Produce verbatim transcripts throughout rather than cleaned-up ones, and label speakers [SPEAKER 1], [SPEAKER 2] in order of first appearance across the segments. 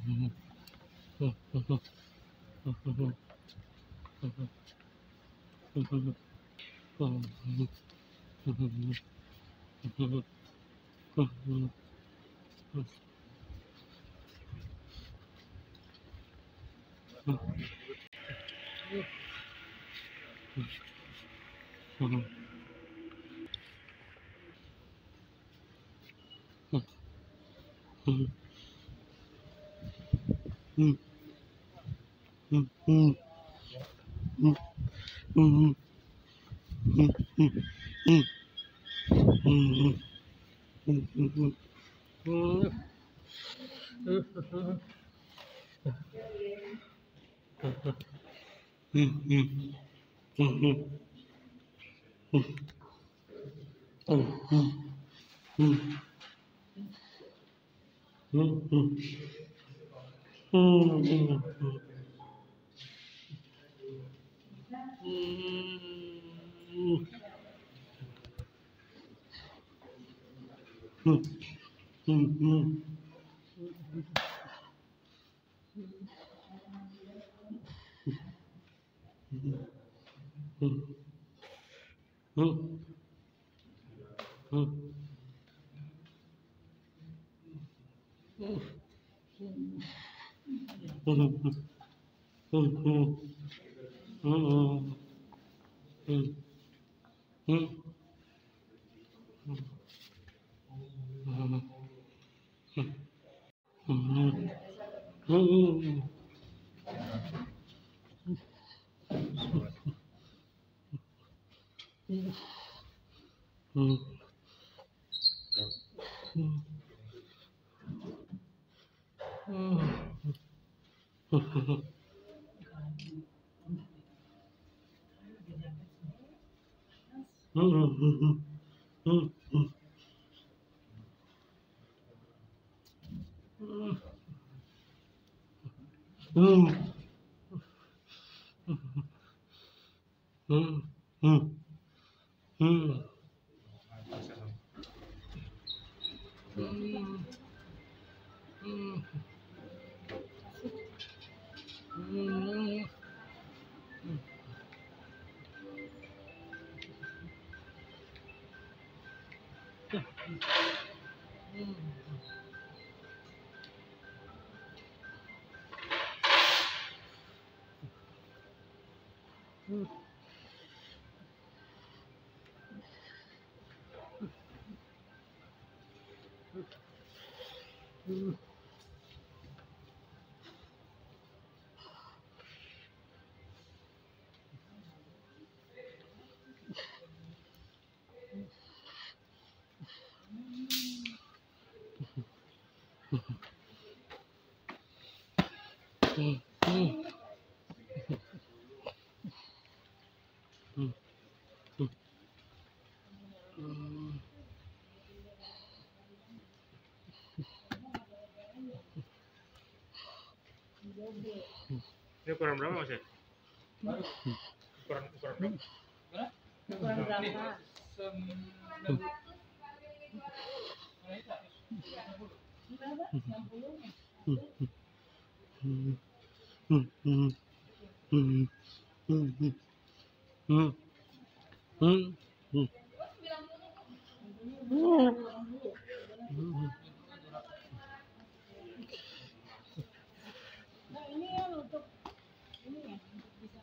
[SPEAKER 1] Ini ukuran berapa mas ya? Ukuran ukuran berapa?
[SPEAKER 2] Ukuran berapa? Nah ini kan untuk ini ya, untuk bisa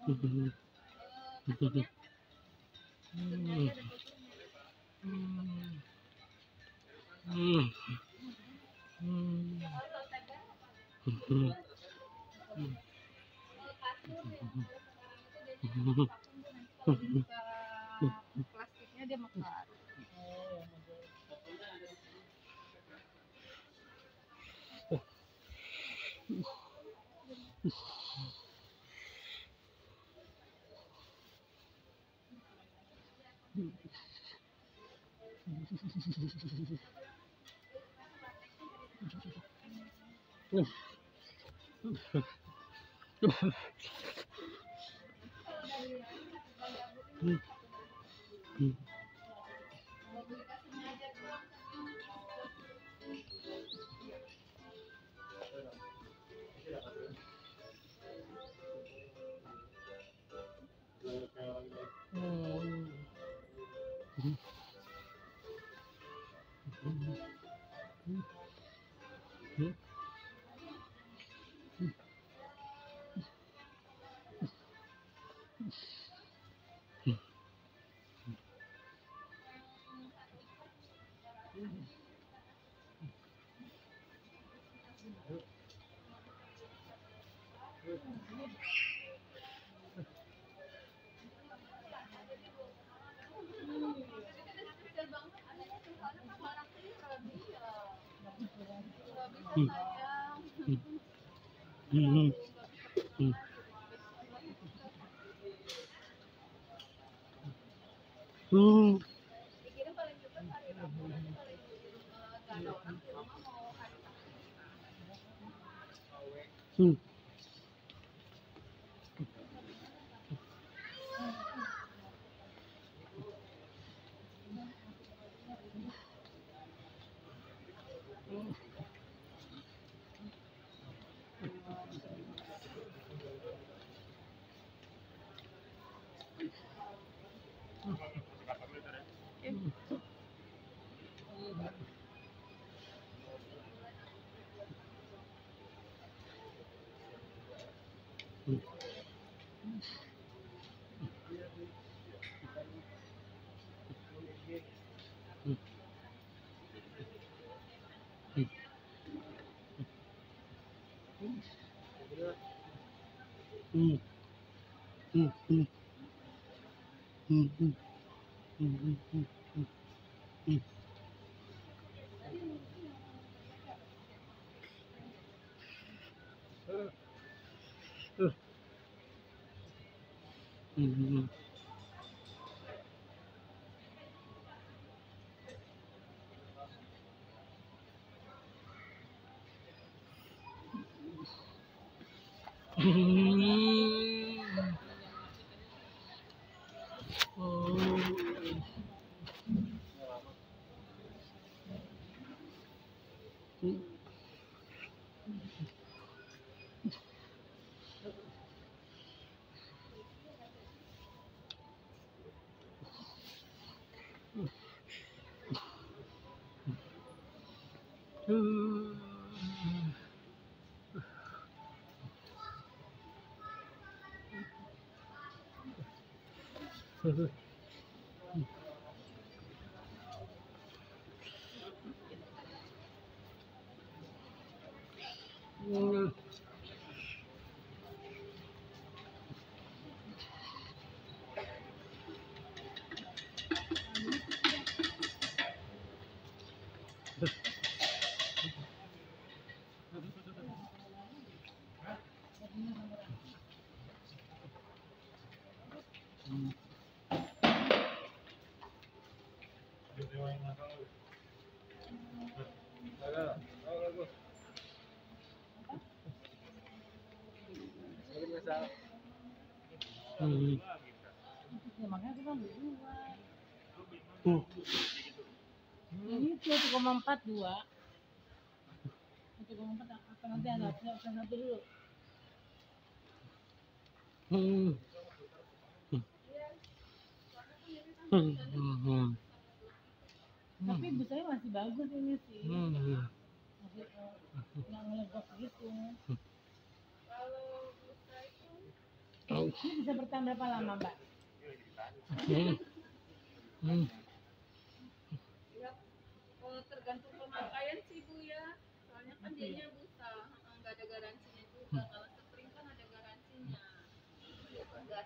[SPEAKER 3] Hmm. Hmm. Hmm. Hmm. Hmm.
[SPEAKER 2] Plastiknya dia mekar.
[SPEAKER 3] Hmm. Hmm. Hmm. Hmm. Hmm. Hmm. Hmm. Hmm. Hmm. Hmm. Hmm. Hmm. Hmm. Hmm. Oh. Hmm. Hmm.
[SPEAKER 2] Ya makanya kita beli dua.
[SPEAKER 3] Hmm.
[SPEAKER 2] Ini satu koma empat dua. satu koma empat apa nanti ada satu satu dulu.
[SPEAKER 3] Hmm. Hmm. Hmm.
[SPEAKER 2] Tapi besarnya masih bagus ini sih.
[SPEAKER 3] Hmm.
[SPEAKER 2] Masih uh, nggak ngelegok gitu.
[SPEAKER 3] Oh.
[SPEAKER 2] Ini bisa bertahan berapa lama, Mbak?
[SPEAKER 3] Hmm. Hmm.
[SPEAKER 4] Ya, oh, tergantung pemakaian sih Bu ya. Soalnya kan dianya busa, heeh, nggak ada garansinya juga. Kalau spring kan ada garansinya. Gas.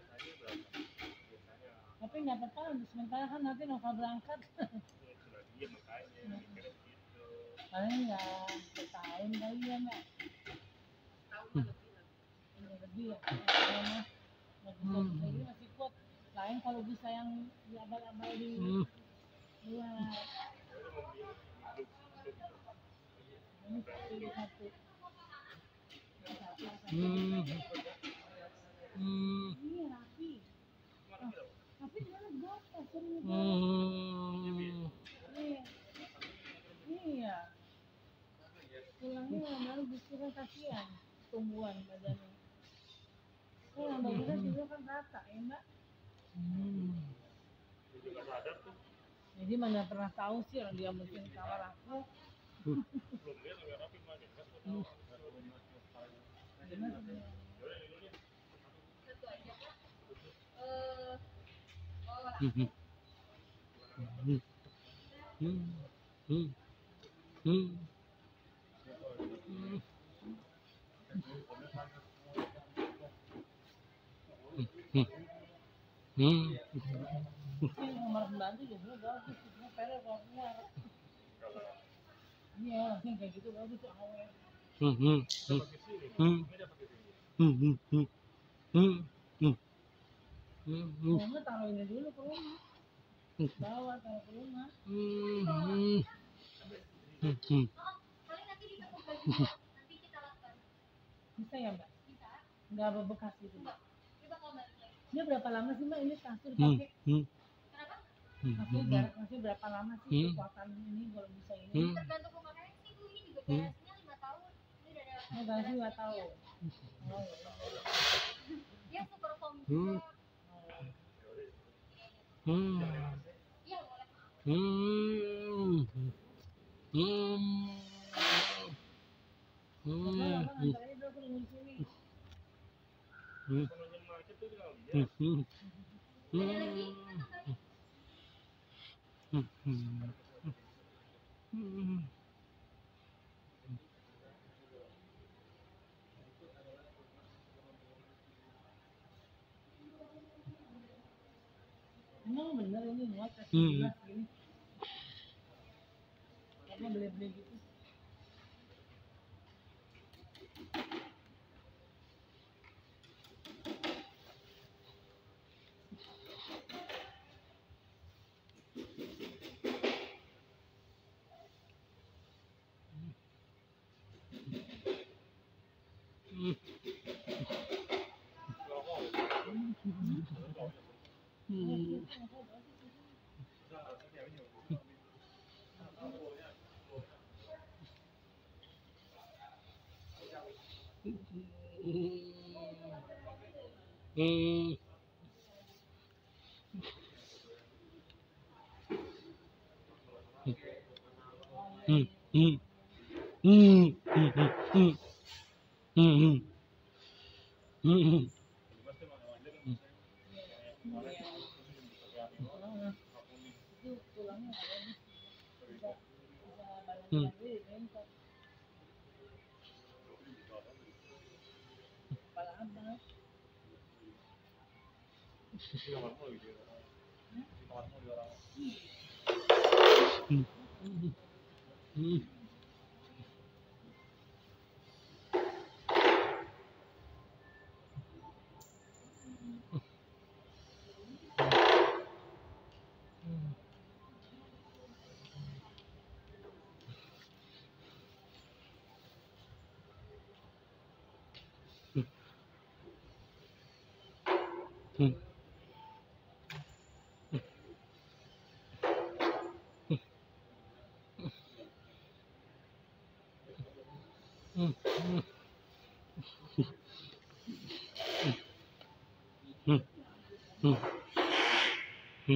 [SPEAKER 2] Tapi nggak apa-apa, untuk sementara kan nanti Nova berangkat. Paling nggak setahun kali ya, Mbak.
[SPEAKER 4] Tahun lebih lah.
[SPEAKER 2] Ini lebih ya. Karena nggak bisa bisa ini masih kuat. Lain kalau bisa yang diabal-abal di
[SPEAKER 3] Hmm.
[SPEAKER 2] luar. Ini pilih satu.
[SPEAKER 3] Hmm. Hmm.
[SPEAKER 2] Ini rapi. Tapi dia berapa sering itu?
[SPEAKER 3] Hmm.
[SPEAKER 2] Iya. Iya. Tulangnya lama-lama justru kan kasihan tumbuhan badannya. Oh, yang bagusnya juga kan rata ya, Mbak.
[SPEAKER 3] Hmm.
[SPEAKER 2] Jadi mana pernah tahu sih orang dia mungkin kamar aku. Gimana sebenarnya?
[SPEAKER 4] Satu aja Kak. Eh, oh lah.
[SPEAKER 3] Hmm. Hmm. Hmm. Hmm. Hmm. Hmm. Hmm.
[SPEAKER 2] Ini kamar pembantu juga bagus, cuma peler kalau keluar. Iya, langsung kayak gitu bagus tuh awet.
[SPEAKER 3] Hmm. Hmm. Hmm. Hmm. Hmm. Hmm. Hmm. Hmm. Hmm.
[SPEAKER 2] Mama taruh ini dulu ke rumah. Bawa taruh ke rumah.
[SPEAKER 3] Hmm. Hmm. Hmm.
[SPEAKER 4] Paling nanti di toko baju nanti kita lakukan.
[SPEAKER 2] Bisa ya, Mbak?
[SPEAKER 4] Bisa.
[SPEAKER 2] Nggak bebekas gitu.
[SPEAKER 4] Enggak. Dia bakal balik lagi.
[SPEAKER 2] Ini berapa lama sih, Mbak, ini kasur
[SPEAKER 3] Hmm.
[SPEAKER 2] pakai?
[SPEAKER 3] Hmm.
[SPEAKER 4] Kenapa?
[SPEAKER 2] Maksudnya jarak masih berapa lama sih
[SPEAKER 3] Hmm.
[SPEAKER 2] kekuatan ini kalau bisa ini?
[SPEAKER 3] Hmm.
[SPEAKER 4] Tergantung pemakaian sih Bu. Ini juga
[SPEAKER 3] Hmm.
[SPEAKER 4] garasinya lima tahun. Ini udah ada
[SPEAKER 2] Ini garansi nggak tahu.
[SPEAKER 4] Iya.
[SPEAKER 2] Oh, iya.
[SPEAKER 4] Dia super foam
[SPEAKER 3] Hmm.
[SPEAKER 4] juga.
[SPEAKER 3] Hmm.
[SPEAKER 4] Iya boleh.
[SPEAKER 3] Hmm. Hmm.
[SPEAKER 2] Bapak,
[SPEAKER 3] Hmm.
[SPEAKER 2] Bapak nganterin dulu ke rumah sini.
[SPEAKER 3] Hmm. Hmm. Hmm. Hmm. Hmm.
[SPEAKER 2] Emang bener ini muat kasih
[SPEAKER 3] Hmm.
[SPEAKER 2] gelas gini. Apa beli-beli gitu?
[SPEAKER 3] Hmm. Hmm. Hmm. Hmm. Hmm. Hmm. Hmm. Hmm. Hmm.
[SPEAKER 2] Tulangnya. Itu tulangnya ada nih. Bisa bisa
[SPEAKER 3] Hmm.
[SPEAKER 2] bantu bengkok. Kepala abang.
[SPEAKER 3] Hmm. Hmm. Hmm. Hmm. Hmm. Hmm. Hmm.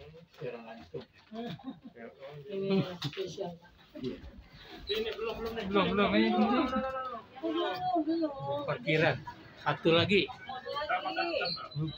[SPEAKER 3] Kurang langsung.
[SPEAKER 1] Ya, oh,
[SPEAKER 2] Ini spesial.
[SPEAKER 1] ini belum belum nih.
[SPEAKER 3] Belum, belum, ini.
[SPEAKER 2] Oh, belum, belum.
[SPEAKER 3] Parkiran. Satu lagi.
[SPEAKER 2] Satu lagi.
[SPEAKER 3] Hmm.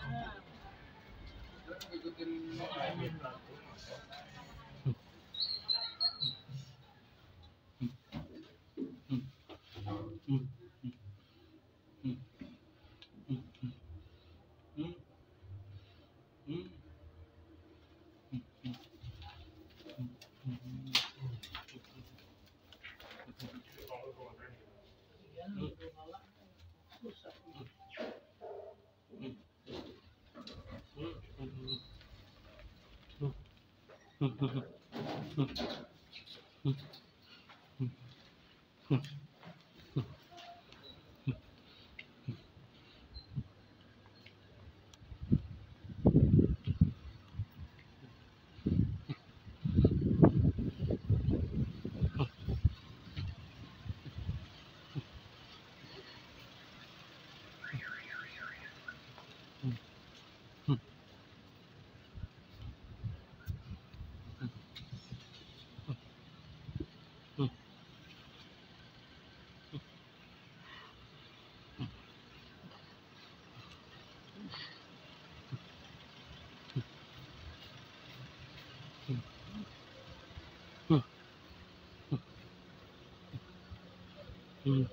[SPEAKER 3] Hmm.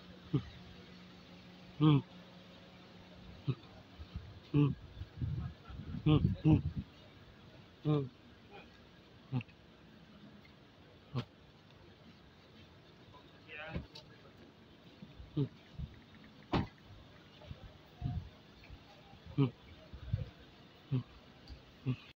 [SPEAKER 3] Hmm. Hmm. Hmm. Hmm. Hmm. Hmm.